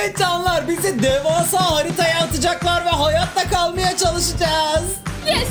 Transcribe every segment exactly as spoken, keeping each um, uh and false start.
Evet canlar, bizi devasa haritaya atacaklar ve hayatta kalmaya çalışacağız. Yes.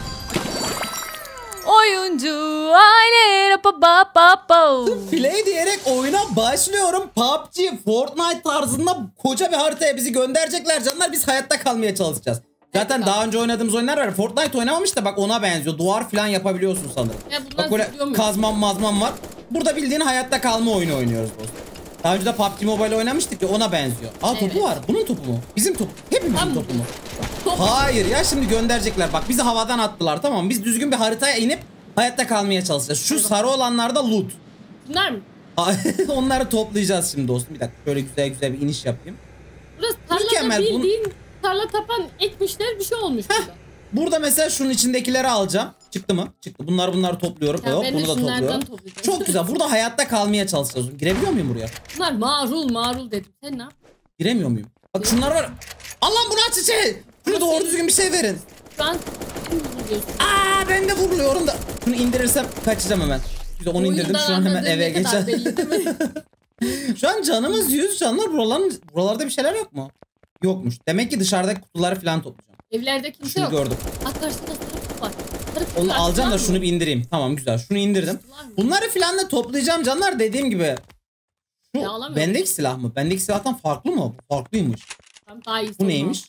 Oyuncu aile pa pa pa pa. Play diyerek oyuna başlıyorum. P U B G, Fortnite tarzında koca bir haritaya bizi gönderecekler canlar. Biz hayatta kalmaya çalışacağız. Zaten evet, daha önce oynadığımız oyunlar var. Fortnite oynamamış da bak ona benziyor. Duvar falan yapabiliyorsun sanırım. Ya bak böyle kazmam mazmam var. Burada bildiğin hayatta kalma oyunu oynuyoruz dostum. Daha önce de P U B G Mobile oynamıştık ya, ona benziyor. Aa evet, topu var. Bunun topu mu? Bizim topu. Hepimizin tamam, topu mu? Top. Hayır ya, şimdi gönderecekler. Bak bizi havadan attılar, tamam. Biz düzgün bir haritaya inip hayatta kalmaya çalışacağız. Şu sarı olanlarda loot. Bunlar mı? Onları toplayacağız şimdi dostum. Bir dakika şöyle güzel güzel bir iniş yapayım. Burası tarlada bildiğin tarla tapan ekmişler bir şey olmuş burada. Burada mesela şunun içindekileri alacağım. Çıktı mı? Çıktı. Bunlar bunları topluyorum. Hop, bunu da topluyorum. Çok güzel. Burada hayatta kalmaya çalışacağız. Girebiliyor muyum buraya? Bunlar marul marul dedim. Sen ne yap? Giremiyor muyum? Bak şunlar var. Allah'ım bunu aç içe. Şunu doğru düzgün bir şey verin. Ben Aa, ben de vuruluyorum da. Şunu indirirsem kaçacağım hemen. Güzel, onu indirdim. Şu an hemen eve geçeceğim. Şu an canımız yüz canlar. Buraların, buralarda bir şeyler yok mu? Yokmuş. Demek ki dışarıdaki kutuları falan toplayacağım. Evlerde kimse şunu yok. Gördüm. At karşıda sarı var. Onu alacağım da şunu bir indireyim. Tamam güzel. Şunu indirdim. Bunları falan da toplayacağım canlar, dediğim gibi. Şu bendeki silah mı? Bendeki silahtan farklı mı? Farklıymış. Daha bu neymiş?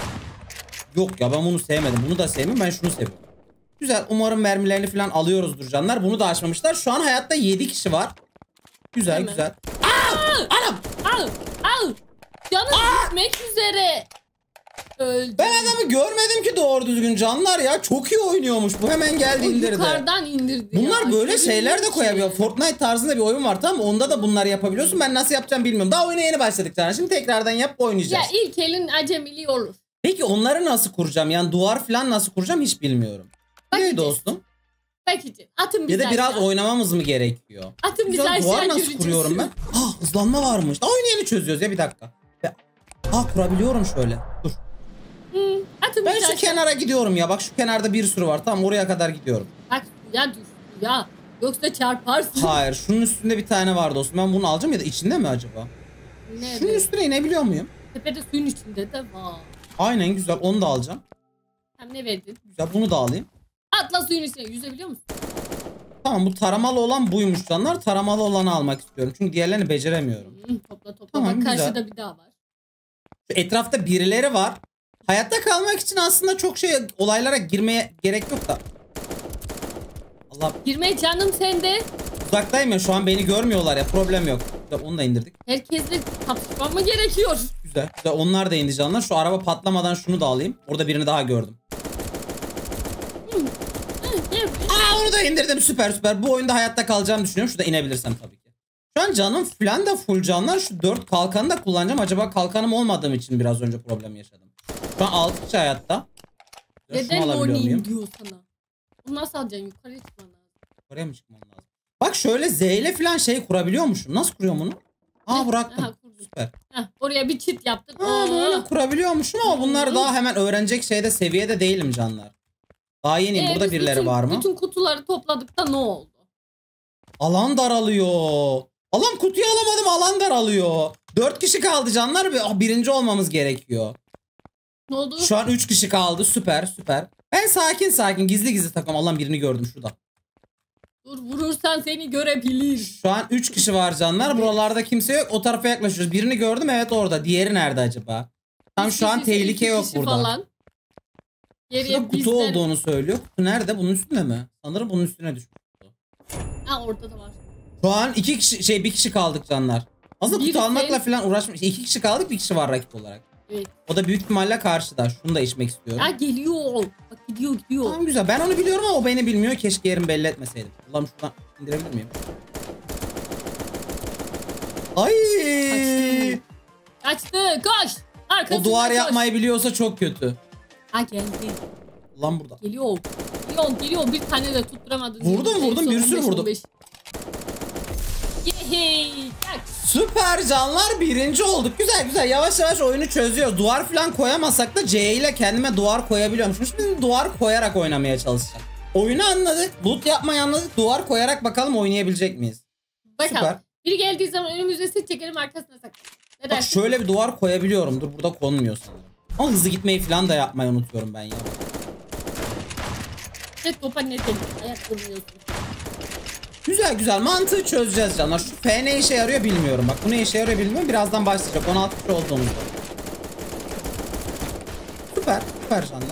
Yok ya, ben bunu sevmedim. Bunu da sevmiyorum. Ben şunu seviyorum. Güzel. Umarım mermilerini falan alıyoruzdur canlar. Bunu da açmamışlar. Şu an hayatta yedi kişi var. Güzel Hemen. güzel. Aa! Anam! Al! Al! Canım gitmek üzere. Öldüm. Ben adamı görmedim ki doğru düzgün canlar ya. Çok iyi oynuyormuş bu. Hemen geldi o indirdi. Yukarıdan indirdi. Bunlar ya. böyle şeyler de koyabiliyor. Fortnite tarzında bir oyun var, tamam mı? Onda da bunları yapabiliyorsun. Ben nasıl yapacağım bilmiyorum. Daha oyuna yeni başladık canlar. Şimdi tekrardan yap oynayacağız. Ya ilk elin acemiliği olur. Peki onları nasıl kuracağım? Yani duvar falan nasıl kuracağım hiç bilmiyorum. Ne dostum? Bakacağız. Atın biz ya da aşağı. biraz oynamamız mı gerekiyor? Atın biz aşağı. Duvar nasıl kuruyorum ben? Ah, hızlanma varmış. Daha oyunu yeni çözüyoruz ya, bir dakika. Ah, kurabiliyorum şöyle. Dur. Hmm, ben şu aşağı. kenara gidiyorum ya. Bak şu kenarda bir sürü var. Tamam, oraya kadar gidiyorum. Bak ya dur ya. Yoksa çarparsın. Hayır, şunun üstünde bir tane var dostum. Ben bunu alacağım ya da içinde mi acaba? Ne şunun be? üstüne inebiliyor muyum? Tepede suyun içinde de var. Aynen, güzel, onu da alacağım. Hem ne verdin? Güzel, bunu da alayım. Atla suyun içine, yüzebiliyor musun? Tamam, bu taramalı olan buymuş canlar. Taramalı olanı almak istiyorum. Çünkü diğerlerini beceremiyorum. Hmm, topla topla. Tamam, bak, karşıda güzel. bir daha var. Şu etrafta birileri var. Hayatta kalmak için aslında çok şey olaylara girmeye gerek yok da. Allah. Girme canım sende. Uzaktayım ya, şu an beni görmüyorlar ya, problem yok. Onu da indirdik. Herkesle kapışmam mı gerekiyor? Güzel, güzel, onlar da indi canlar. Şu araba patlamadan şunu da alayım. Orada birini daha gördüm. Hmm. Aa, onu da indirdim, süper süper. Bu oyunda hayatta kalacağımı düşünüyorum. Şurada inebilirsem tabii ki. Şu an canım falan da full canlar. Şu dört kalkanı da kullanacağım. Acaba kalkanım olmadığım için biraz önce problem yaşadım. Şu an altı kişi hayatta. Neden oynayayım diyor sana? Bunu nasıl alacaksın? Yukarıya çıkman lazım. Yukarıya mı çıkmam lazım? Bak şöyle Z ile falan şey kurabiliyormuşum. Nasıl kuruyorum bunu? Aa, bıraktım. Aha, süper. Heh, oraya bir çit yaptın. Aa, böyle kurabiliyormuşum ama bunlar daha hemen öğrenecek şeyde, seviyede değilim canlar. Daha yeniyim. Ee, Burada birileri bütün, var mı? Bütün kutuları topladık da ne oldu? Alan daralıyor. Alan, kutuyu alamadım, alan daralıyor. Dört kişi kaldı canlar ve birinci olmamız gerekiyor. Ne oldu? Şu an üç kişi kaldı. Süper süper. Ben sakin sakin gizli gizli takım. Allah'ım, birini gördüm şurada. Dur, vurursan seni görebilir. Şu an üç kişi var canlar. Evet. Buralarda kimse yok. O tarafa yaklaşıyoruz. Birini gördüm, evet orada. Diğeri nerede acaba? Tam şu an tehlike yok burada. Falan. Şurada kutu bizden... olduğunu söylüyor. Kutu nerede? Bunun üstünde mi? Sanırım bunun üstüne düşmüş. Ha, orada da var. Şu an iki kişi şey bir kişi kaldık canlar. Aslında kutu almakla falan uğraşmış. İki kişi kaldık, bir kişi var rakip olarak. Evet. O da büyük ihtimalle karşıda. Şunu da içmek istiyorum. Ya geliyor. Bak gidiyor gidiyor. Tamam güzel. Ben onu biliyorum ama o beni bilmiyor. Keşke yerim belli etmeseydim. Allah'ım, şuradan indirebilir miyim? Ay. Kaçtı. Kaçtı. Koş. Arkasından o duvar koş. yapmayı biliyorsa çok kötü. Ha, geldi. Lan burada. Geliyor. Geliyor geliyor. Bir tane de tutturamadın. Vurdum vurdum. Bir sürü vurdum. Yehey. Süper canlar, birinci olduk. Güzel güzel, yavaş yavaş oyunu çözüyoruz. Duvar falan koyamasak da C ile kendime duvar koyabiliyormuşum. Şimdi duvar koyarak oynamaya çalışacağım. Oyunu anladık, loot yapmayı anladık. Duvar koyarak bakalım oynayabilecek miyiz? Bakalım. Süper. Biri geldiği zaman önümüze sit çekelim, arkasına saklayalım. Ne Bak dersin? şöyle bir duvar koyabiliyorum. Dur burada konmuyor sanırım. Ama hızlı gitmeyi falan da yapmayı unutuyorum ben ya. Ne topa ne delik. Ayak vurmuyorsun. Güzel güzel mantığı çözeceğiz canlar. Şu F ne işe yarıyor bilmiyorum. Bak bu ne işe yarıyor bilmiyorum. Birazdan başlayacak. on altı kişi olduğumuzda. Süper. Süper canlar.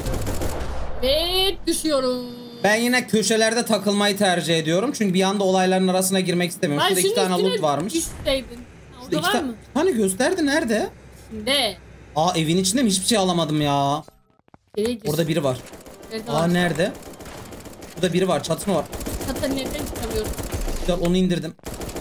Ve düşüyorum. Ben yine köşelerde takılmayı tercih ediyorum. Çünkü bir anda olayların arasına girmek istemiyorum. Ay, Şurada iki tane loot varmış. Düşseydin. Ha, Şurada orada iki var ta- mı? Hani gösterdi nerede? Şimdi. Aa evin içinde mi? Hiçbir şey alamadım ya. Nereye gir? Orada biri var. Nerede Aa var? nerede? Burada biri var. Çatışma var. Zaten nereden çıkamıyorum? Güzel onu indirdim.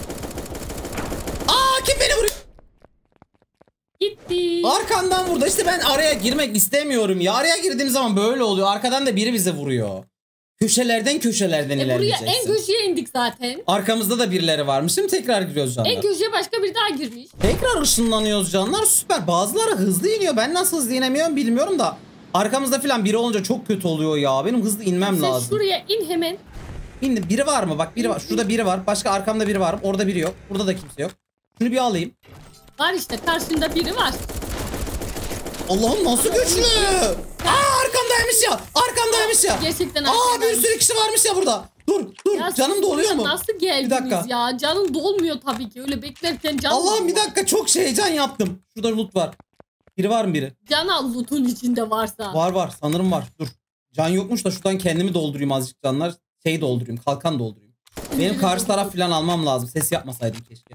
Aa kim beni vuruyor? Gitti. Arkandan vurdu. İşte ben araya girmek istemiyorum ya. Araya girdiğim zaman böyle oluyor. Arkadan da biri bize vuruyor. Köşelerden köşelerden E buraya ilerleyeceksin. en köşeye indik zaten. Arkamızda da birileri varmış. Şimdi tekrar giriyoruz canlar. En köşeye başka biri daha girmiş. Tekrar ışınlanıyoruz canlar. Süper. Bazıları hızlı iniyor. Ben nasıl hızlı inemiyorum bilmiyorum da. Arkamızda falan biri olunca çok kötü oluyor ya. Benim hızlı inmem Sen lazım. şuraya in hemen. İndim. Biri var mı? Bak biri var. Şurada biri var. Başka arkamda biri var. Orada biri yok. Burada da kimse yok. Şunu bir alayım. Var işte karşında biri var. Allah'ım nasıl güçlü. Aa arkamdaymış ya. Arkamdaymış ya. Gerçekten Aa bir arkamdaymış. sürü kişi varmış ya burada. Dur dur. Ya Canım siz doluyor buraya mu? Nasıl geldiniz Bir dakika. ya? Canın dolmuyor tabii ki. Öyle beklerken can Allah'ım bir dolmuyor. dakika çok şey heyecan yaptım. Şurada loot var. Biri var mı biri? Can al loot'un içinde varsa. Var var sanırım var. Dur. Can yokmuş da şuradan kendimi doldurayım azıcık canlar. Şey doldurayım. Kalkan doldurayım. Benim karşı taraf falan almam lazım. Ses yapmasaydım keşke.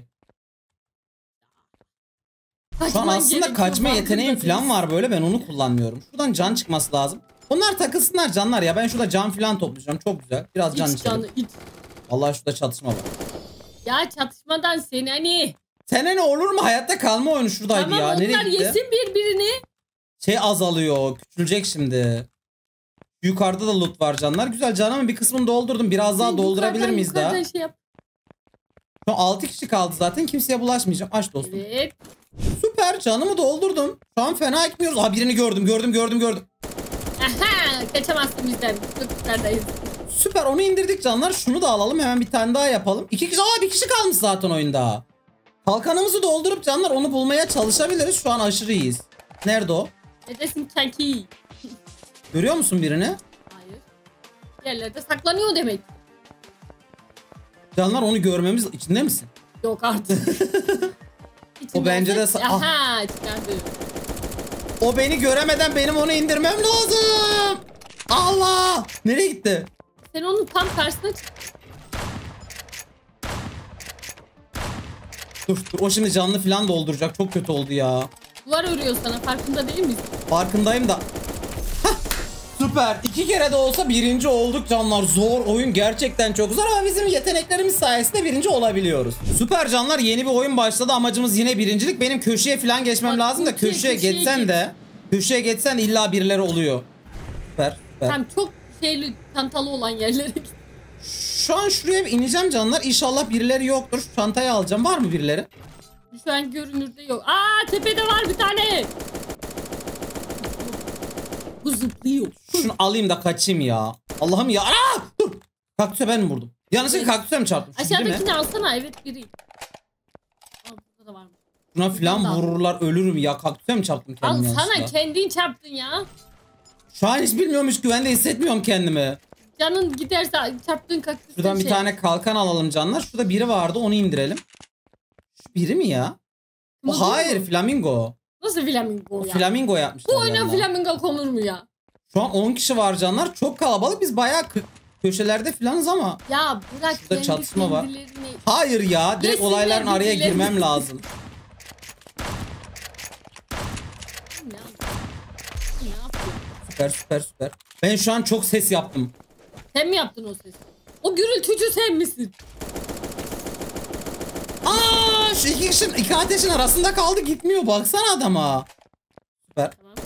Şu an Kaçman aslında gerekiyor, kaçma farkında yeteneğim falan değilsin. var böyle ben onu kullanmıyorum. Şuradan can çıkması lazım. Onlar takılsınlar canlar ya. Ben şurada can falan toplayacağım. Çok güzel. Biraz can İç içelim. canı iç. Allah şurada çatışma var. Ya çatışmadan seni hani. Sana ne olur mu? Hayatta kalma oyunu şuradaydı Tamam ya. Nereye onlar gitti? yesin birbirini. Şey azalıyor. Küçülecek şimdi. Yukarıda da loot var canlar. Güzel canımın bir kısmını doldurdum. Biraz daha Sen doldurabilir yukarıdan, miyiz daha? yukarıdan Şey yap. Şu an altı kişi kaldı zaten. Kimseye bulaşmayacağım. Aç dostum. Evet. Süper canımı doldurdum. Şu an fena gitmiyoruz. Aa birini gördüm gördüm gördüm gördüm. Aha kaçamazsın bizden. Çok yukarıdayız. Süper onu indirdik canlar. Şunu da alalım hemen bir tane daha yapalım. İki kişi aa bir kişi kalmış zaten oyunda. Kalkanımızı doldurup canlar onu bulmaya çalışabiliriz. Şu an aşırı iyiyiz. Nerede o? Neredesin kanki? Görüyor musun birini? Hayır. Yerlerde saklanıyor demek. Canlar onu görmemiz içinde misin? Yok artık. O bence de sa- Aha çıkardı. O beni göremeden benim onu indirmem lazım. Allah! Nereye gitti? Sen onun tam karşısına çık. Dur dur o şimdi canlı falan dolduracak. Çok kötü oldu ya. Duvar örüyor sana farkında değil misin? Farkındayım da. Hah, süper. İki kere de olsa birinci olduk canlar. Zor oyun gerçekten çok zor ama bizim yeteneklerimiz sayesinde birinci olabiliyoruz. Süper canlar yeni bir oyun başladı. Amacımız yine birincilik. Benim köşeye falan geçmem Bak, lazım da köşeye, köşeye köşeye geçsen geç. de köşeye geçsen de illa birileri oluyor. Süper süper. Tam çok şeyli çantalı olan yerlere git. Şu an şuraya bir ineceğim canlar. İnşallah birileri yoktur. Şu çantayı alacağım. Var mı birileri? Şu an görünürde yok. Aa tepede var bir tane. Bu zıplıyor. Şunu alayım da kaçayım ya. Allah'ım ya. Aa! Dur. Kaktüse ben mi vurdum? Yanlışlıkla kaktüse mi çarptım? Şu biri mi? Aşağıdakini alsana evet biri. Aa burada da var. Şuna falan Buradan. vururlar ölürüm ya. Kaktüse mi çarptım Al kendimi sana yanlışlıkla? kendin çarptın ya. Şu an hiç bilmiyormuş güvende hissetmiyorum kendimi. Canın giderse çarptığın kaktüsten Şuradan bir şey. tane kalkan alalım canlar. Şurada biri vardı onu indirelim. Şu biri mi ya? O Nasıl hayır bu? flamingo. Nasıl flamingo O ya? flamingo yapmışlar. Bu oyuna yanına. flamingo konur mu ya? Şu an on kişi var canlar. Çok kalabalık. Biz bayağı kö- köşelerde falanız ama. Ya bırak Şurada kendi çatışma var. kendilerini. Hayır ya. Direkt Yesinler olayların araya birbirlerini. girmem lazım. Ne yapıyor? Ne yapıyor? Süper süper süper. Ben şu an çok ses yaptım. Sen mi yaptın o sesi? O gürültücü sen misin? Aa, şu iki kişinin iki ateşin arasında kaldı gitmiyor. Baksana adama. Süper. Tamam.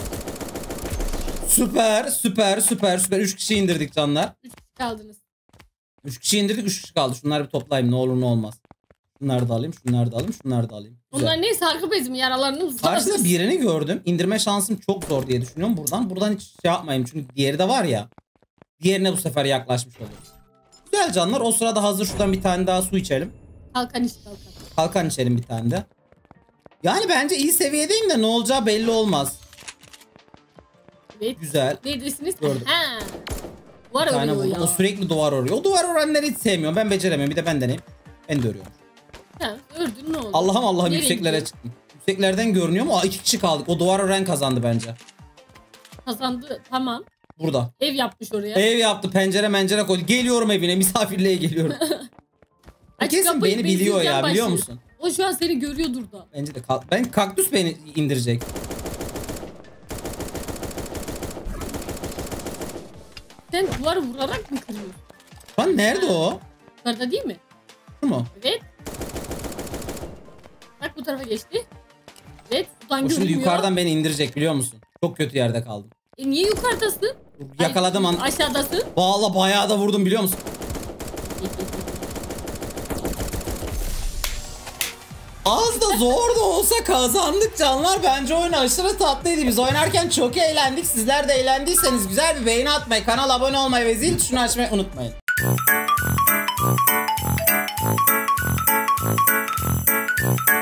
Süper süper süper süper. Üç kişi indirdik canlar. Üç kişi kaldınız. Üç kişi indirdik üç kişi kaldı. Şunları bir toplayayım ne olur ne olmaz. Şunları da alayım şunları da alayım şunları da alayım. Güzel. Onlar neyse arka bezimi yaralarını mı Karşıda sardı? birini gördüm. İndirme şansım çok zor diye düşünüyorum buradan. Buradan hiç şey yapmayayım çünkü diğeri de var ya. Diğerine bu sefer yaklaşmış oluruz. Güzel canlar. O sırada hazır şuradan bir tane daha su içelim. Kalkan iç kalkan. Kalkan içelim bir tane de. Yani bence iyi seviyedeyim de ne olacağı belli olmaz. Evet. Güzel. Neredesiniz? Gördüm. Ha. Duvar Yani örüyor ya. o sürekli duvar örüyor. O duvar örenleri hiç sevmiyorum. Ben beceremiyorum. Bir de ben deneyim. Ben de örüyorum. Ha, ördün ne oldu? Allah'ım Allah'ım Nereye yükseklere gidiyor? çıktım. Yükseklerden görünüyor mu? Aa, iki kişi kaldık. O duvar ören kazandı bence. Kazandı tamam. Burada. Ev yapmış oraya. Ev yaptı. Pencere mencere koydu. Geliyorum evine. Misafirliğe geliyorum. Aç Kesin kapıyı, beni ben biliyor ya. izleyeceğim Biliyor başını. musun? O şu an seni görüyordur da. Bence de. Kal- Ben kaktüs beni indirecek. Sen duvarı vurarak mı kırıyorsun? Lan nerede o? Yukarıda değil mi? Şu mu? Evet. Bak bu tarafa geçti. Evet sudan O şimdi görünmüyor. yukarıdan beni indirecek biliyor musun? Çok kötü yerde kaldım. E niye yukarıdasın? Yakaladım Ay, an. aşağıdasın. Vallahi bayağı da vurdum biliyor musun? Az da zor da olsa kazandık canlar. Bence oyun aşırı tatlıydı. Biz oynarken çok eğlendik. Sizler de eğlendiyseniz güzel bir beğeni atmayı, kanala abone olmayı ve zil tuşunu açmayı unutmayın.